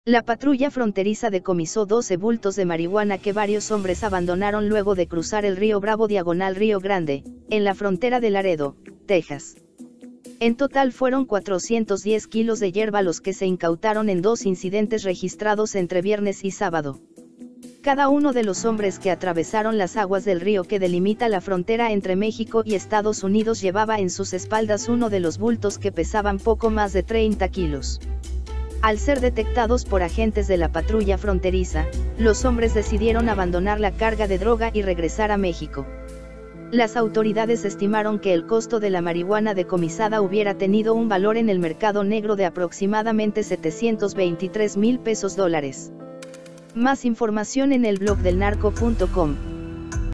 La patrulla fronteriza decomisó 12 bultos de marihuana que varios hombres abandonaron luego de cruzar el río Bravo diagonal Río Grande, en la frontera de Laredo, Texas. En total fueron 410 kilos de hierba los que se incautaron en 2 incidentes registrados entre viernes y sábado. Cada uno de los hombres que atravesaron las aguas del río que delimita la frontera entre México y Estados Unidos llevaba en sus espaldas uno de los bultos que pesaban poco más de 30 kilos. Al ser detectados por agentes de la patrulla fronteriza, los hombres decidieron abandonar la carga de droga y regresar a México. Las autoridades estimaron que el costo de la marihuana decomisada hubiera tenido un valor en el mercado negro de aproximadamente 723,000 pesos. Más información en el blog del narco.com.